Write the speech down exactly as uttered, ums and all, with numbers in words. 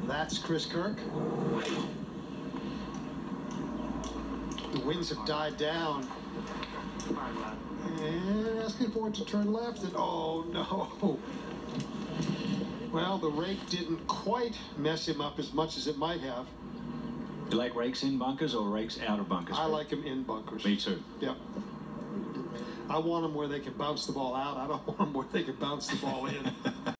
That's Chris Kirk. The winds have died down. And asking for it to turn left, and oh no. Well, the rake didn't quite mess him up as much as it might have. You like rakes in bunkers or rakes out of bunkers? I like them in bunkers. Me too. Yep. I want them where they can bounce the ball out. I don't want them where they can bounce the ball in.